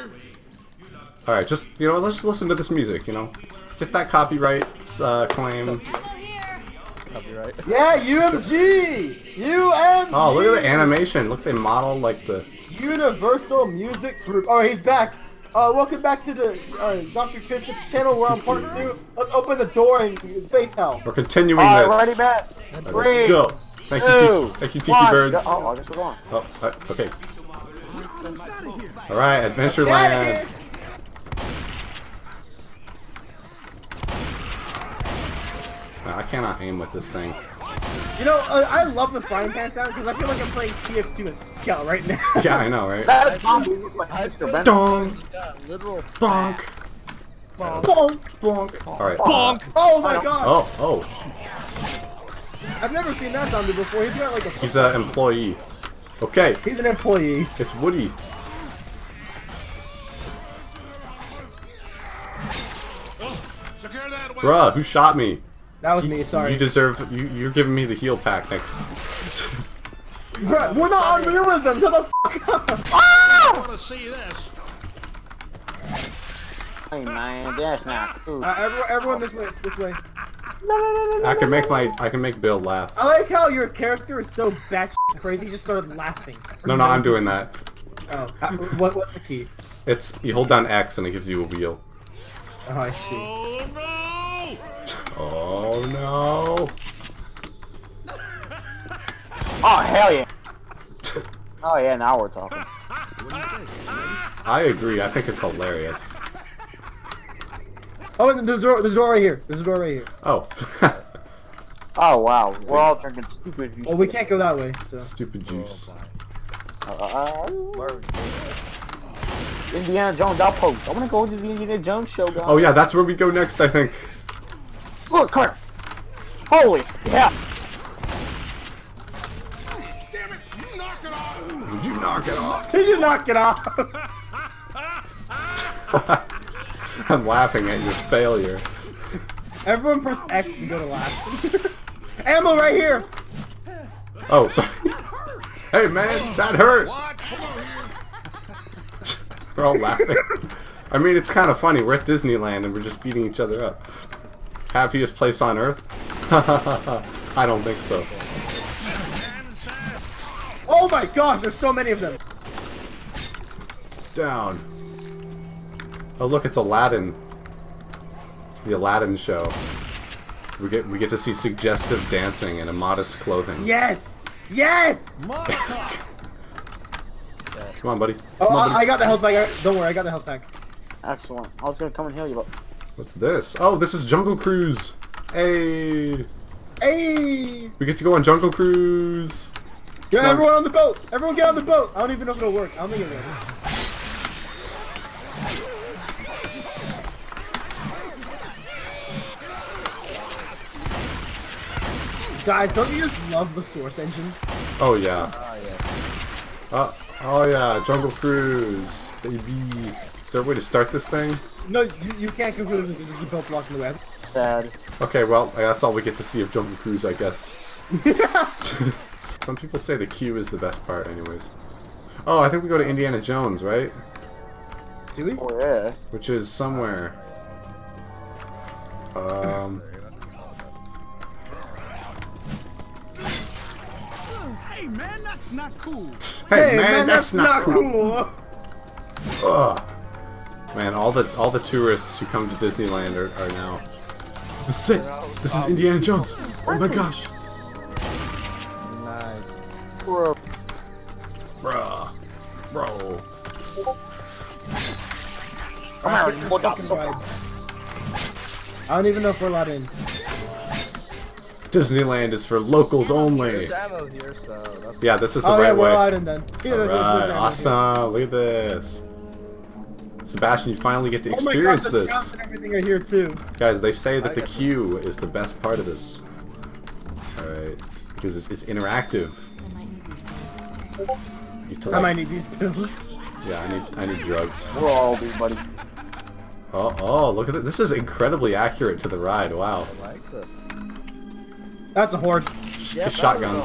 Alright, just, you know, let's listen to this music, you know. Get that copyright claim. Copyright. Yeah, UMG! UMG! Oh, look at the animation. Look, they model like the... Universal Music Group. Oh, he's back. Welcome back to the Dr. Kips's channel. We're on part 2. Let's open the door and face hell. We're continuing this. Alrighty, Matt. Let's go. Thank you, Tiki Birds. Oh, I guess we're going. Oh, okay. Alright, Adventureland. I cannot aim with this thing. You know, I love the frying pan sound because I feel like I'm playing TF2 as Scout right now. Yeah, I know, right? That's Mr. Dong! Literal Bonk! Bonk! Bonk! Alright. bonk! Oh my god! Oh. I've never seen that zombie before. He's got like a... He's an employee. Okay. He's an employee. It's Woody. Bruh, who shot me? That was me, sorry. You deserve... You're giving me the heal pack next. Bruh, we're not on realism! Shut the fuck up! I want to see this. Hey man, that's not cool. Everyone this way, this way. I can make Bill laugh. I like how your character is so batshit crazy, he just started laughing. No, I'm doing that. Oh, what's the key? It's, you hold down X and it gives you a wheel. Oh, I see. Oh no! Oh no! Oh hell yeah! Oh yeah, now we're talking. I agree. I think it's hilarious. Oh, and there's a door right here. There's a door right here. Oh. Oh wow, we're all drinking stupid juice. Well, we can't go that way, so. Stupid juice. Indiana Jones outpost. I wanna go to the Indiana Jones show, guys. Oh yeah, that's where we go next, I think. Look, come here. Holy yeah. Damn it! You knock it off! Did you knock it off? Did you knock it off? I'm laughing at your failure. Everyone press X and go to laugh. Ammo right here! Oh, sorry. Hey man, that hurt! What? Come over here! We're all laughing. I mean, it's kind of funny. We're at Disneyland and we're just beating each other up. Happiest place on earth? I don't think so. Oh my gosh, there's so many of them. Down. Oh look, it's Aladdin. It's the Aladdin show. We get to see suggestive dancing and immodest clothing. Yes! Yes! Come on, buddy. Oh, Come on, buddy. I got the health pack. Don't worry, I got the health pack. Excellent. I was gonna come and heal you, but What's this? Oh, this is Jungle Cruise. Hey! Hey! We get to go on Jungle Cruise. Yeah, Come on. everyone on the boat! Everyone get on the boat! I don't even know if it'll work. I don't think it'll work. Guys, don't you just love the Source engine? Oh yeah. Oh yeah, Jungle Cruise, baby. Is there a way to start this thing? No, you can't conclude it because you built blocking the way. sad. Okay, well, that's all we get to see of Jungle Cruise, I guess. Some people say the queue is the best part, anyways. Oh, I think we go to Indiana Jones, right? Do we? Oh yeah. Which is somewhere. Hey man, that's not cool. Hey man, that's not cool. Ugh. Man, all the tourists who come to Disneyland are now. This is it. This is Indiana Jones. Oh my gosh. Nice. Bro. Bruh. Bro. Come here, you boy, got so I don't even know if we're allowed in. Disneyland is for locals only. There's ammo here, so that's Yeah, this is the Oh yeah, right we're way. allowed in then. Yeah, there's Alright, ammo here. awesome. Look at this. Sebastian, you finally get to Oh my god, experience the this. sounds and everything are here too. Guys, they say that the queue is the best part of this. Alright. Because it's interactive. I might need these pills. Yeah, I need drugs. we're all big, buddy. Oh, look at that. This is incredibly accurate to the ride. Wow. I like this. That's a horde. Yep, A shotgun.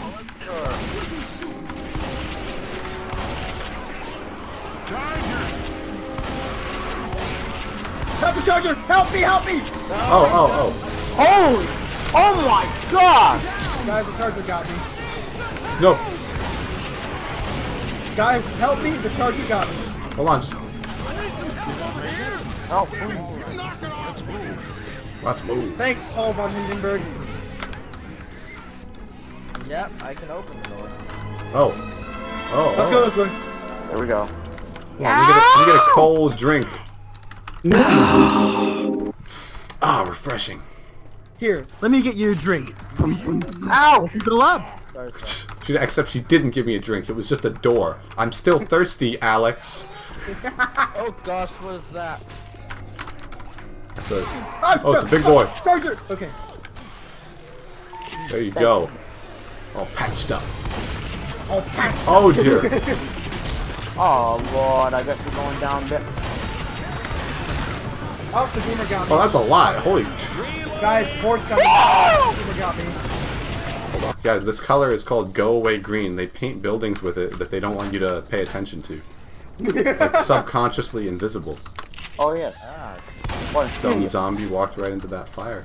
Help the charger! Help me! Help me! Oh. Holy! Oh my god! Guys, the charger got me. No. Guys, help me! The charger got me. Hold on. Just Oh, let's move. Thanks, Paul von Hindenburg. Yep, I can open the door. Oh. Let's go this way. there we go. Come on, we get a cold drink. Ah, refreshing. Here, let me get you a drink. Ow! Keep it up. Sorry, sir. Except she didn't give me a drink. It was just a door. I'm still thirsty, Alex. Oh gosh, what is that? It's a, oh, it's a big boy. Charger! Okay. There you go. All patched up. Oh, pack. Oh dear. Oh lord, I guess we're going down there. Oh, the boomer got me. Oh, that's a lot. Holy. Guys, horse got me. Boomer got me. Hold on. Guys, this color is called Go Away Green. They paint buildings with it that they don't want you to pay attention to. It's like subconsciously invisible. Oh yes. Ah, What? Dumb zombie walked right into that fire.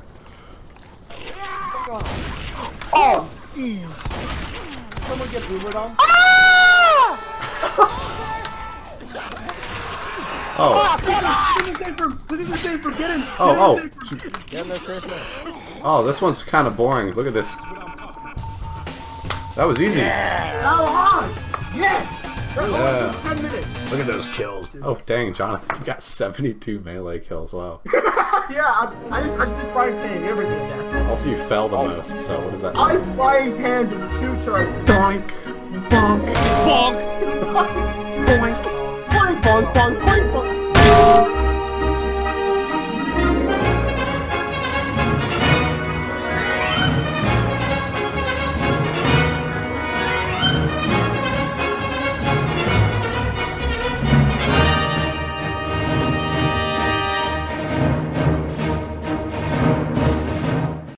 Oh! Someone get boomered on. Oh. This is the safe room. This is the safe room. Get in. Oh. get in the safe room. Oh, this one's kind of boring. Look at this. That was easy. How on? Yes. Yeah. 10 minutes. Look at those kills. Oh, dang, Jonathan. You got 72 melee kills. Wow. Yeah, I just did frying pan everything at that. Also, you fell the most, so what does that I mean? frying pans with 2 charges. Doink! Bonk! Bonk! Boink! Boink, boink, boink, boink, boink.